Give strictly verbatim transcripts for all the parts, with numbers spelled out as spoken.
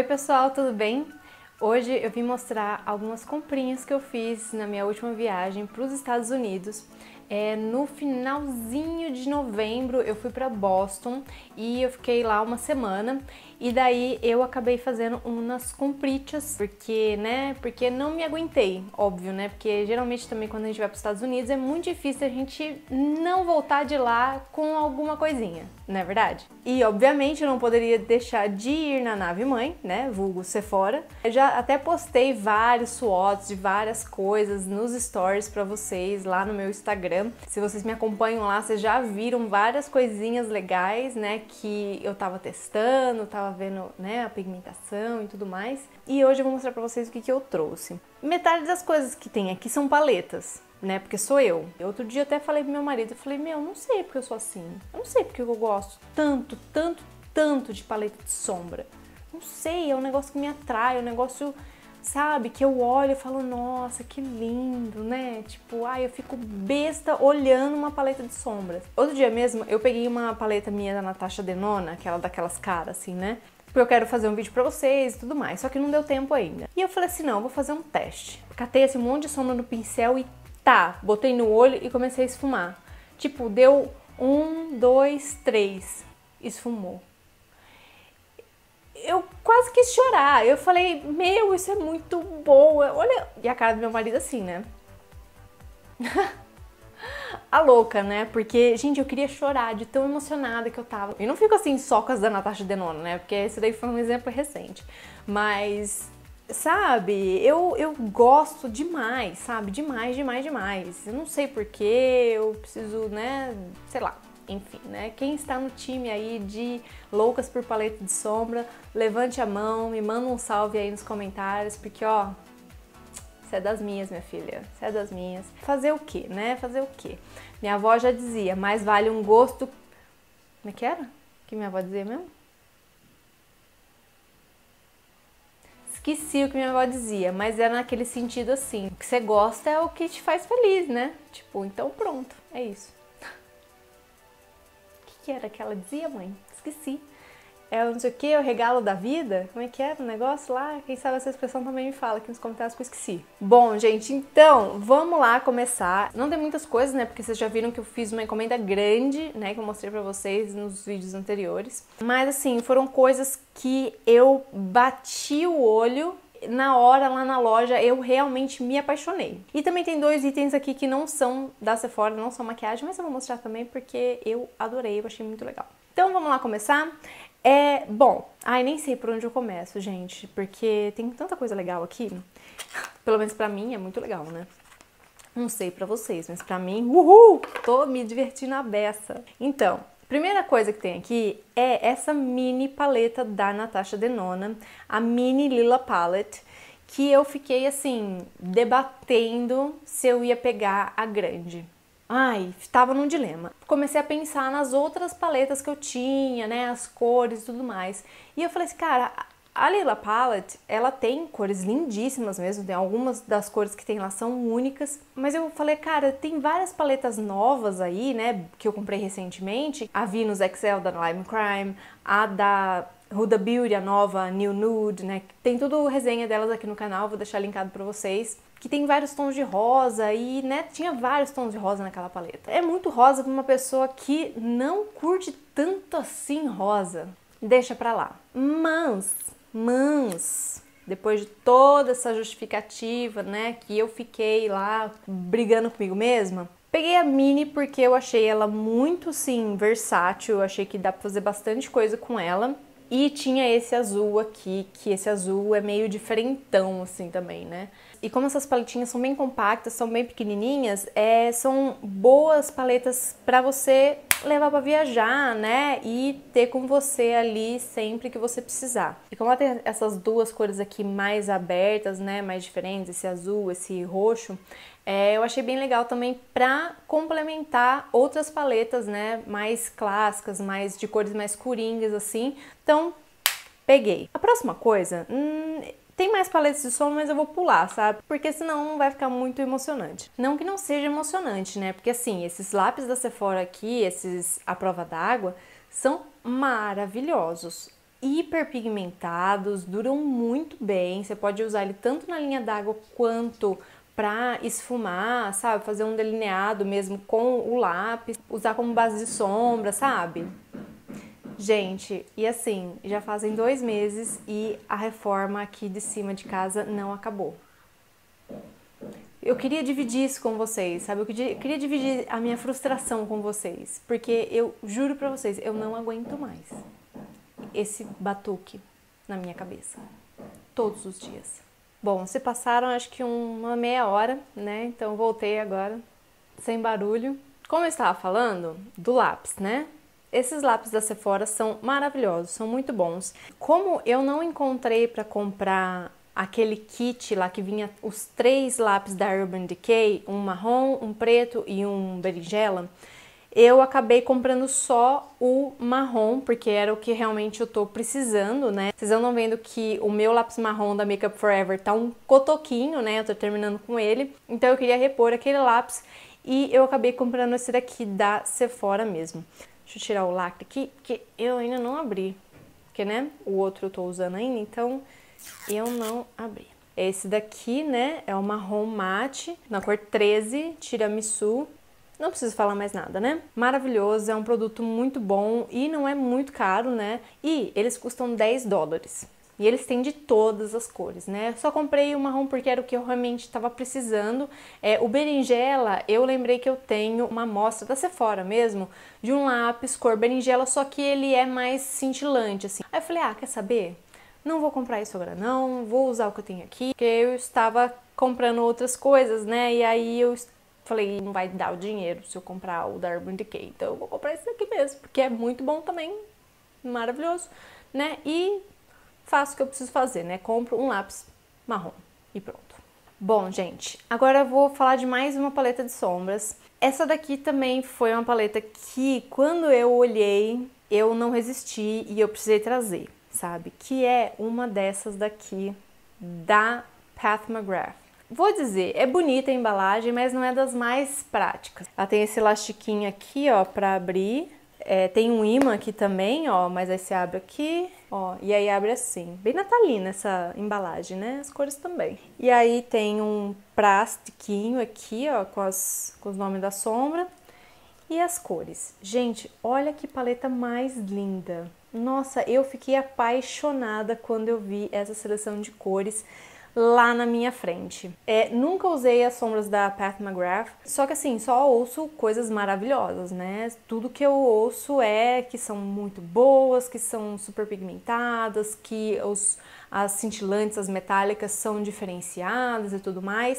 Oi pessoal, tudo bem? Hoje eu vim mostrar algumas comprinhas que eu fiz na minha última viagem para os Estados Unidos. É, no finalzinho de novembro eu fui para Boston e eu fiquei lá uma semana e daí eu acabei fazendo umas compritas porque, né, porque não me aguentei, óbvio, né, porque geralmente também quando a gente vai para os Estados Unidos é muito difícil a gente não voltar de lá com alguma coisinha, não é verdade? E obviamente eu não poderia deixar de ir na nave mãe, né, vulgo Sephora. Eu já até postei vários swots de várias coisas nos stories para vocês lá no meu Instagram. Se vocês me acompanham lá, vocês já viram várias coisinhas legais, né, que eu tava testando, tava vendo, né, a pigmentação e tudo mais. E hoje eu vou mostrar pra vocês o que que eu trouxe. Metade das coisas que tem aqui são paletas, né, porque sou eu. Outro dia eu até falei pro meu marido, eu falei, meu, não sei porque eu sou assim. Eu não sei porque eu gosto tanto, tanto, tanto de paleta de sombra. Não sei, é um negócio que me atrai, é um negócio... sabe, que eu olho e falo, nossa, que lindo, né? Tipo, ai, eu fico besta olhando uma paleta de sombras. Outro dia mesmo, eu peguei uma paleta minha da Natasha Denona, aquela daquelas caras, assim, né? Porque eu quero fazer um vídeo pra vocês e tudo mais, só que não deu tempo ainda. E eu falei assim, não, eu vou fazer um teste. Catei esse monte de sombra no pincel e tá, botei no olho e comecei a esfumar. Tipo, deu um, dois, três, esfumou. Eu quase quis chorar, eu falei, meu, isso é muito boa, olha, e a cara do meu marido assim, né? A louca, né? Porque, gente, eu queria chorar de tão emocionada que eu tava. E não fico assim só com as da Natasha Denona, né? Porque esse daí foi um exemplo recente. Mas, sabe, eu, eu gosto demais, sabe? Demais, demais, demais. Eu não sei porquê, eu preciso, né, sei lá. Enfim, né? Quem está no time aí de loucas por paleta de sombra, levante a mão, me manda um salve aí nos comentários, porque ó, você é das minhas, minha filha, você é das minhas. Fazer o quê, né? Fazer o quê? Minha avó já dizia, mais vale um gosto... Como é que era? O que minha avó dizia mesmo? Esqueci o que minha avó dizia, mas era naquele sentido assim, o que você gosta é o que te faz feliz, né? Tipo, então pronto, é isso. Que era que ela dizia, mãe? Esqueci. É o não sei o que, o regalo da vida? Como é que era o negócio lá? Quem sabe essa expressão também me fala aqui nos comentários que eu esqueci. Bom, gente, então, vamos lá começar. Não tem muitas coisas, né? Porque vocês já viram que eu fiz uma encomenda grande, né? Que eu mostrei pra vocês nos vídeos anteriores. Mas, assim, foram coisas que eu bati o olho... Na hora, lá na loja, eu realmente me apaixonei. E também tem dois itens aqui que não são da Sephora, não são maquiagem, mas eu vou mostrar também porque eu adorei, eu achei muito legal. Então vamos lá começar? É, bom, ai, nem sei por onde eu começo, gente, porque tem tanta coisa legal aqui. Pelo menos pra mim é muito legal, né? Não sei pra vocês, mas pra mim, uhul, tô me divertindo a beça. Então... Primeira coisa que tem aqui é essa mini paleta da Natasha Denona, a Mini Lila Palette, que eu fiquei assim, debatendo se eu ia pegar a grande. Ai, tava num dilema. Comecei a pensar nas outras paletas que eu tinha, né, as cores e tudo mais. E eu falei assim, cara, a Lila Palette, ela tem cores lindíssimas mesmo, tem algumas das cores que tem lá são únicas, mas eu falei, cara, tem várias paletas novas aí, né, que eu comprei recentemente, a Venus X L da Lime Crime, a da Huda Beauty, a nova New Nude, né, tem tudo resenha delas aqui no canal, vou deixar linkado pra vocês, que tem vários tons de rosa e, né, tinha vários tons de rosa naquela paleta. É muito rosa pra uma pessoa que não curte tanto assim rosa, deixa pra lá. Mas... Mas, depois de toda essa justificativa, né, que eu fiquei lá brigando comigo mesma, peguei a Mini porque eu achei ela muito, sim, versátil, eu achei que dá pra fazer bastante coisa com ela. E tinha esse azul aqui, que esse azul é meio diferentão, assim, também, né? E como essas paletinhas são bem compactas, são bem pequenininhas, é, são boas paletas pra você levar pra viajar, né? E ter com você ali sempre que você precisar. E como ela tem essas duas cores aqui mais abertas, né? Mais diferentes, esse azul, esse roxo, é, eu achei bem legal também pra complementar outras paletas, né? Mais clássicas, mais de cores mais coringas, assim. Então, peguei. A próxima coisa... Hum, tem mais paletas de sombra, mas eu vou pular, sabe? Porque senão não vai ficar muito emocionante. Não que não seja emocionante, né? Porque assim, esses lápis da Sephora aqui, esses à prova d'água, são maravilhosos. hiper pigmentados, duram muito bem, você pode usar ele tanto na linha d'água quanto pra esfumar, sabe? Fazer um delineado mesmo com o lápis, usar como base de sombra, sabe? Gente, e assim, já fazem dois meses e a reforma aqui de cima de casa não acabou. Eu queria dividir isso com vocês, sabe? Eu queria, queria dividir a minha frustração com vocês, porque eu juro pra vocês, eu não aguento mais esse batuque na minha cabeça, todos os dias. Bom, se passaram acho que uma meia hora, né? Então voltei agora, sem barulho. Como eu estava falando do lápis, né? Esses lápis da Sephora são maravilhosos, são muito bons. Como eu não encontrei para comprar aquele kit lá que vinha os três lápis da Urban Decay, um marrom, um preto e um berinjela, eu acabei comprando só o marrom, porque era o que realmente eu tô precisando, né? Vocês andam vendo que o meu lápis marrom da Makeup Forever tá um cotoquinho, né? Eu tô terminando com ele, então eu queria repor aquele lápis e eu acabei comprando esse daqui da Sephora mesmo. Deixa eu tirar o lacre aqui, porque eu ainda não abri, porque, né, o outro eu tô usando ainda, então eu não abri. Esse daqui, né, é o marrom mate, na cor treze, tiramisu. Não preciso falar mais nada, né? Maravilhoso, é um produto muito bom e não é muito caro, né? E eles custam dez dólares. E eles têm de todas as cores, né? Só comprei o marrom porque era o que eu realmente estava precisando. É, o berinjela, eu lembrei que eu tenho uma amostra da Sephora mesmo, de um lápis cor berinjela, só que ele é mais cintilante, assim. Aí eu falei, ah, quer saber? Não vou comprar isso agora não, vou usar o que eu tenho aqui, porque eu estava comprando outras coisas, né? E aí eu falei, não vai dar o dinheiro se eu comprar o da Urban Decay, então eu vou comprar esse daqui mesmo, porque é muito bom também, maravilhoso, né? E faço o que eu preciso fazer, né? Compro um lápis marrom e pronto. Bom, gente, agora eu vou falar de mais uma paleta de sombras. Essa daqui também foi uma paleta que, quando eu olhei, eu não resisti e eu precisei trazer, sabe? Que é uma dessas daqui da Pat McGrath. Vou dizer, é bonita a embalagem, mas não é das mais práticas. Ela tem esse elastiquinho aqui, ó, pra abrir. É, tem um imã aqui também, ó, mas aí você abre aqui, ó, e aí abre assim. Bem natalina essa embalagem, né? As cores também. E aí tem um plastiquinho aqui, ó, com, as, com os nomes da sombra e as cores. Gente, olha que paleta mais linda. Nossa, eu fiquei apaixonada quando eu vi essa seleção de cores lá na minha frente. É, nunca usei as sombras da Pat McGrath, só que assim, só ouço coisas maravilhosas, né? Tudo que eu ouço é que são muito boas, que são super pigmentadas, que os, as cintilantes, as metálicas são diferenciadas e tudo mais.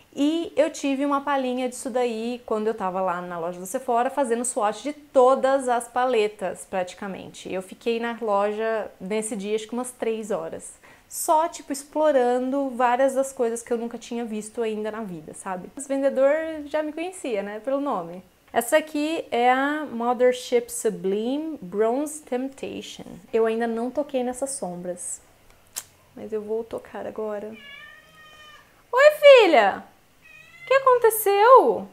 E eu tive uma palhinha disso daí quando eu tava lá na loja da Sephora fazendo swatch de todas as paletas, praticamente. Eu fiquei na loja nesse dia acho que umas três horas. Só, tipo, explorando várias das coisas que eu nunca tinha visto ainda na vida, sabe? O vendedor já me conhecia, né, pelo nome. Essa aqui é a Mothership Sublime Bronze Temptation. Eu ainda não toquei nessas sombras, mas eu vou tocar agora. Oi, filha! O que aconteceu?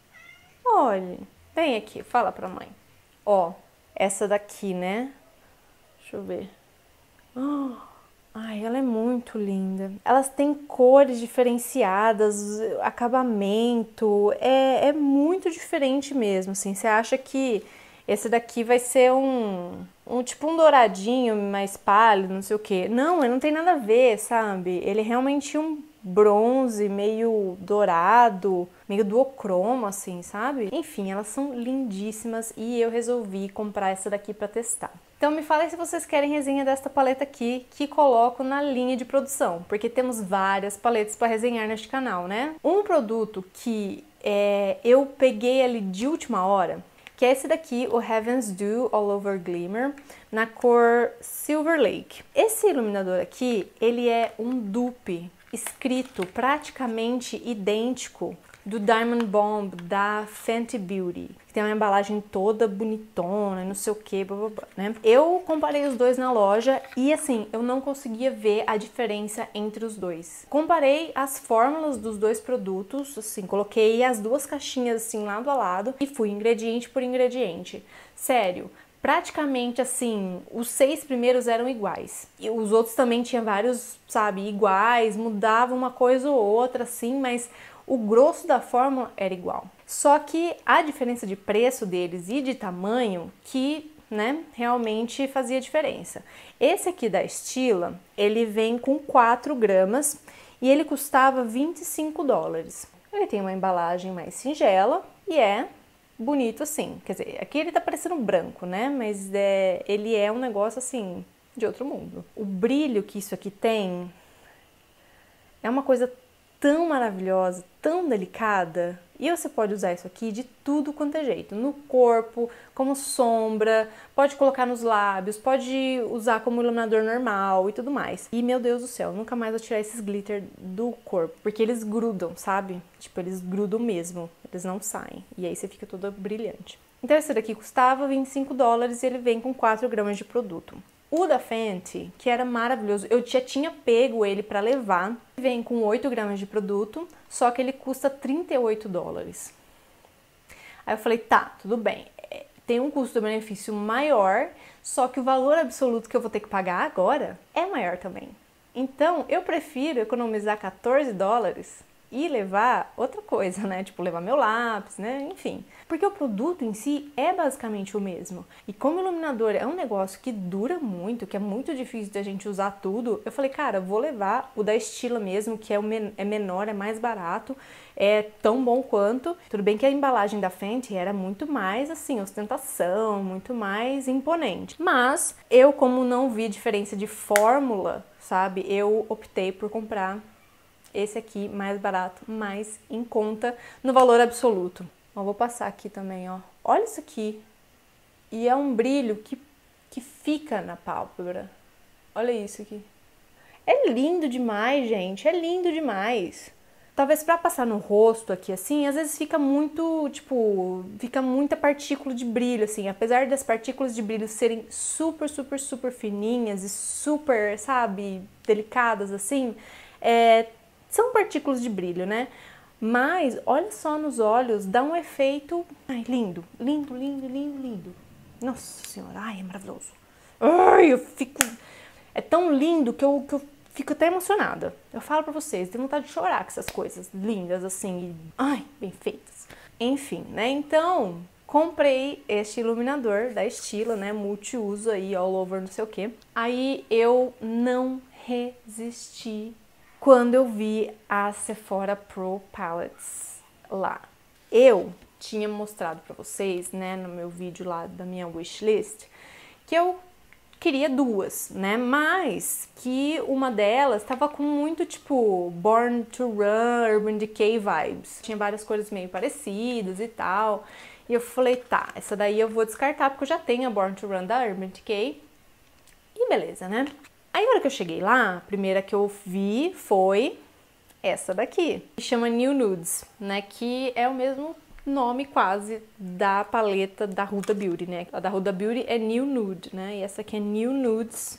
Olha, vem aqui, fala pra mãe. Ó, essa daqui, né? Deixa eu ver. Oh, ai, ela é muito linda. Elas têm cores diferenciadas, acabamento, é, é muito diferente mesmo, assim. Você acha que esse daqui vai ser um, um tipo um douradinho mais pálido, não sei o quê. Não, ele não tem nada a ver, sabe? Ele é realmente um bronze, meio dourado, meio duocromo, assim, sabe? Enfim, elas são lindíssimas e eu resolvi comprar essa daqui pra testar. Então me falem se vocês querem resenha desta paleta aqui, que coloco na linha de produção, porque temos várias paletas para resenhar neste canal, né? Um produto que é, eu peguei ali de última hora, que é esse daqui, o Heaven's Dew All Over Glimmer, na cor Silver Lake. Esse iluminador aqui, ele é um dupe escrito praticamente idêntico do Diamond Bomb da Fenty Beauty, que tem uma embalagem toda bonitona, não sei o que, blá, blá, blá, né? Eu comparei os dois na loja e assim, eu não conseguia ver a diferença entre os dois. Comparei as fórmulas dos dois produtos, assim, coloquei as duas caixinhas assim lado a lado e fui ingrediente por ingrediente. Sério, praticamente assim, os seis primeiros eram iguais. E os outros também tinham vários, sabe, iguais, mudava uma coisa ou outra assim, mas o grosso da fórmula era igual. Só que a diferença de preço deles e de tamanho que, né, realmente fazia diferença. Esse aqui da Stila, ele vem com quatro gramas e ele custava vinte e cinco dólares. Ele tem uma embalagem mais singela e é bonito assim, quer dizer, aqui ele tá parecendo branco, né, mas é, ele é um negócio assim, de outro mundo. O brilho que isso aqui tem é uma coisa tão maravilhosa, tão delicada, e você pode usar isso aqui de tudo quanto é jeito, no corpo, como sombra, pode colocar nos lábios, pode usar como iluminador normal e tudo mais. E meu Deus do céu, nunca mais vou tirar esses glitter do corpo, porque eles grudam, sabe? Tipo, eles grudam mesmo, eles não saem, e aí você fica toda brilhante. Então esse daqui custava vinte e cinco dólares e ele vem com quatro gramas de produto. O da Fenty, que era maravilhoso, eu já tinha pego ele para levar, vem com oito gramas de produto, só que ele custa trinta e oito dólares. Aí eu falei, tá, tudo bem, tem um custo-benefício maior, só que o valor absoluto que eu vou ter que pagar agora é maior também. Então, eu prefiro economizar quatorze dólares e levar outra coisa, né? Tipo, levar meu lápis, né? Enfim. Porque o produto em si é basicamente o mesmo. E como iluminador é um negócio que dura muito, que é muito difícil da gente usar tudo, eu falei, cara, vou levar o da Stila mesmo, que é, o men é menor, é mais barato, é tão bom quanto. Tudo bem que a embalagem da Fenty era muito mais, assim, ostentação, muito mais imponente. Mas eu, como não vi diferença de fórmula, sabe, eu optei por comprar esse aqui mais barato, mais em conta no valor absoluto. Ó, vou passar aqui também, ó. Olha isso aqui. E é um brilho que, que fica na pálpebra. Olha isso aqui. É lindo demais, gente. É lindo demais. Talvez pra passar no rosto aqui, assim, às vezes fica muito, tipo, fica muita partícula de brilho, assim. Apesar das partículas de brilho serem super, super, super fininhas e super, sabe, delicadas, assim, é... são partículas de brilho, né? Mas, olha só nos olhos, dá um efeito... Ai, lindo, lindo, lindo, lindo, lindo. Nossa Senhora, ai, é maravilhoso. Ai, eu fico... É tão lindo que eu, que eu fico até emocionada. Eu falo pra vocês, tenho vontade de chorar com essas coisas lindas, assim, e... ai, bem feitas. Enfim, né? Então, comprei este iluminador da Stila, né? Multiuso aí, all over, não sei o quê. Aí eu não resisti quando eu vi a Sephora Pro Palettes lá. Eu tinha mostrado pra vocês, né, no meu vídeo lá da minha wishlist, que eu queria duas, né, mas que uma delas tava com muito, tipo, Born to Run, Urban Decay vibes. Tinha várias cores meio parecidas e tal. E eu falei, tá, essa daí eu vou descartar, porque eu já tenho a Born to Run da Urban Decay. E beleza, né? Aí, na hora que eu cheguei lá, a primeira que eu vi foi essa daqui, que chama New Nudes, né, que é o mesmo nome quase da paleta da Huda Beauty, né, a da Huda Beauty é New Nude, né, e essa aqui é New Nudes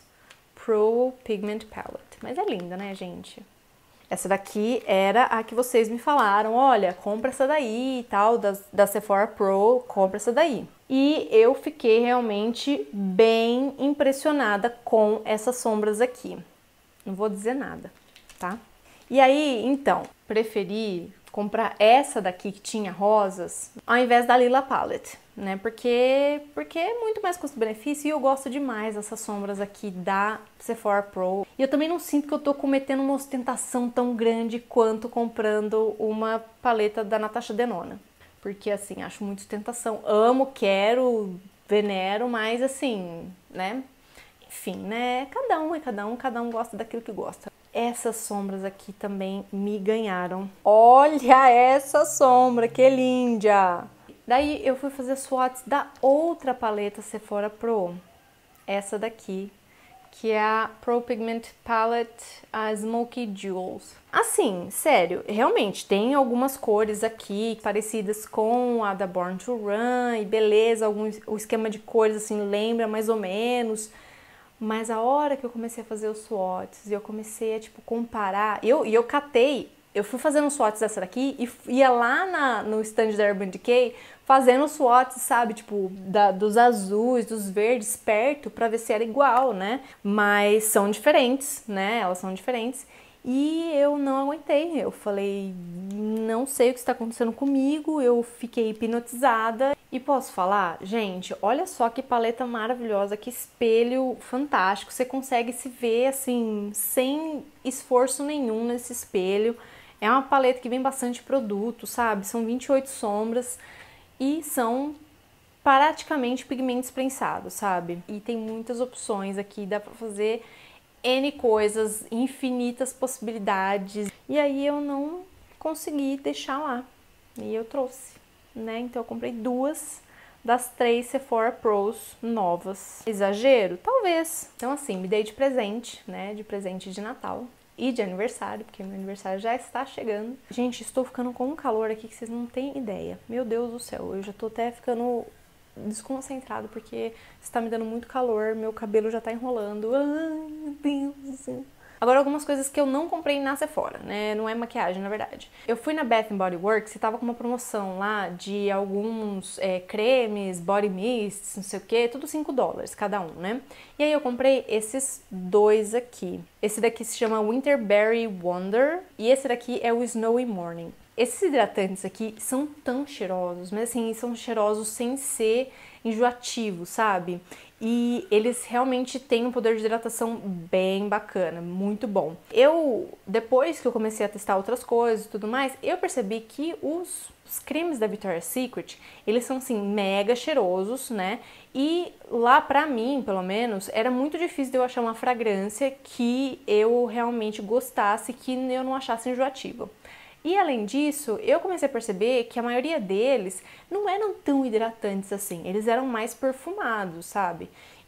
Pro Pigment Palette, mas é linda, né, gente? Essa daqui era a que vocês me falaram, olha, compra essa daí e tal, da, da Sephora Pro, compra essa daí. E eu fiquei realmente bem impressionada com essas sombras aqui. Não vou dizer nada, tá? E aí, então, preferi comprar essa daqui que tinha rosas, ao invés da Lila Palette, né? Porque, porque é muito mais custo-benefício e eu gosto demais dessas sombras aqui da Sephora Pro. E eu também não sinto que eu tô cometendo uma ostentação tão grande quanto comprando uma paleta da Natasha Denona. Porque, assim, acho muito ostentação. Amo, quero, venero, mas, assim, né? Enfim, né? Cada um é cada um, cada um gosta daquilo que gosta. Essas sombras aqui também me ganharam. Olha essa sombra, que linda! Daí eu fui fazer swatches da outra paleta Sephora Pro. Essa daqui, que é a Pro Pigment Palette a Smoky Jewels. Assim, sério, realmente tem algumas cores aqui parecidas com a da Born to Run, e beleza, algum, o esquema de cores assim lembra mais ou menos, mas a hora que eu comecei a fazer os swatches e eu comecei a tipo comparar, eu, e eu catei Eu fui fazendo swatches dessa daqui e ia lá na, no stand da Urban Decay fazendo swatches, sabe, tipo, da, dos azuis, dos verdes perto pra ver se era igual, né? Mas são diferentes, né? Elas são diferentes. E eu não aguentei, eu falei, não sei o que está acontecendo comigo, eu fiquei hipnotizada. E posso falar, gente, olha só que paleta maravilhosa, que espelho fantástico, você consegue se ver assim, sem esforço nenhum nesse espelho. É uma paleta que vem bastante produto, sabe? São vinte e oito sombras e são praticamente pigmentos prensados, sabe? E tem muitas opções aqui, dá pra fazer N coisas, infinitas possibilidades. E aí eu não consegui deixar lá. E eu trouxe, né? Então eu comprei duas das três Sephora Pros novas. Exagero? Talvez. Então assim, me dei de presente, né? De presente de Natal e de aniversário, porque meu aniversário já está chegando. Gente, estou ficando com um calor aqui que vocês não têm ideia. Meu Deus do céu, eu já tô até ficando desconcentrado porque está me dando muito calor, meu cabelo já tá enrolando. Ai, meu Deus do céu. Agora, algumas coisas que eu não comprei na Sephora, né? Não é maquiagem, na verdade. Eu fui na Bath and Body Works e tava com uma promoção lá de alguns é, cremes, body mists, não sei o que, tudo cinco dólares cada um, né? E aí eu comprei esses dois aqui. Esse daqui se chama Winterberry Wonder e esse daqui é o Snowy Morning. Esses hidratantes aqui são tão cheirosos, mas assim, são cheirosos sem ser enjoativos, sabe? E eles realmente têm um poder de hidratação bem bacana, muito bom. Eu, depois que eu comecei a testar outras coisas e tudo mais, eu percebi que os, os cremes da Victoria's Secret, eles são assim, mega cheirosos, né? E lá pra mim, pelo menos, era muito difícil de eu achar uma fragrância que eu realmente gostasse, que eu não achasse enjoativa. E além disso, eu comecei a perceber que a maioria deles não eram tão hidratantes assim, eles eram mais perfumados, sabe?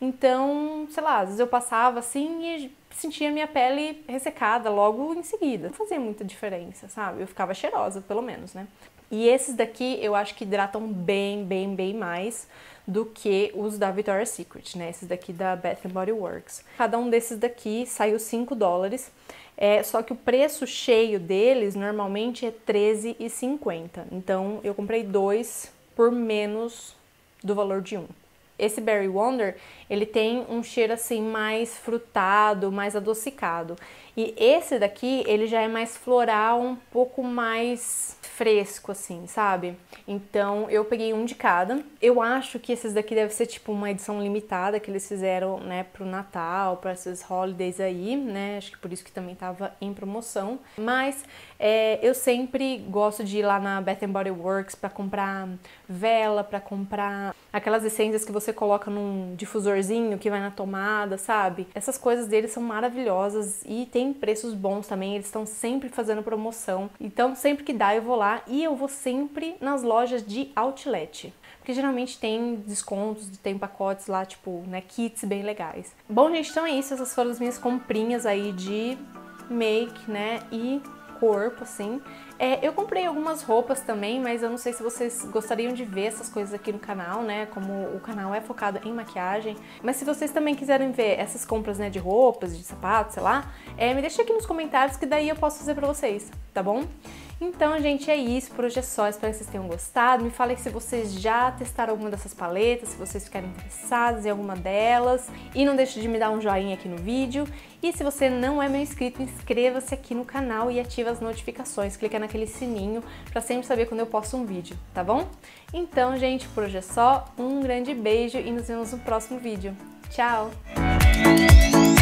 Então, sei lá, às vezes eu passava assim e sentia minha pele ressecada logo em seguida. Não fazia muita diferença, sabe? Eu ficava cheirosa, pelo menos, né? E esses daqui eu acho que hidratam bem, bem, bem mais do que os da Victoria's Secret, né? Esses daqui da Bath and Body Works. Cada um desses daqui saiu cinco dólares. É, só que o preço cheio deles normalmente é treze e cinquenta. Então eu comprei dois por menos do valor de um. Esse Berry Wonder, ele tem um cheiro assim mais frutado, mais adocicado. E esse daqui, ele já é mais floral, um pouco mais fresco assim, sabe? Então eu peguei um de cada. Eu acho que esses daqui devem ser tipo uma edição limitada que eles fizeram, né, pro Natal, para esses holidays aí, né? Acho que por isso que também tava em promoção. Mas é, eu sempre gosto de ir lá na Bath and Body Works para comprar vela, para comprar aquelas essências que você coloca num difusorzinho que vai na tomada, sabe? Essas coisas deles são maravilhosas e tem preços bons também, eles estão sempre fazendo promoção. Então sempre que dá eu vou lá e eu vou sempre nas lojas de outlet. Porque geralmente tem descontos, tem pacotes lá, tipo, né, kits bem legais. Bom, gente, então é isso. Essas foram as minhas comprinhas aí de make, né, e corpo, assim. É, eu comprei algumas roupas também, mas eu não sei se vocês gostariam de ver essas coisas aqui no canal, né? Como o canal é focado em maquiagem. Mas se vocês também quiserem ver essas compras, né, de roupas, de sapatos, sei lá, é, me deixa aqui nos comentários que daí eu posso fazer pra vocês, tá bom? Então, gente, é isso. Por hoje é só. Espero que vocês tenham gostado. Me falem se vocês já testaram alguma dessas paletas, se vocês ficarem interessados em alguma delas. E não deixe de me dar um joinha aqui no vídeo. E se você não é meu inscrito, inscreva-se aqui no canal e ative as notificações. Clica naquele sininho para sempre saber quando eu posto um vídeo, tá bom? Então, gente, por hoje é só. Um grande beijo e nos vemos no próximo vídeo. Tchau!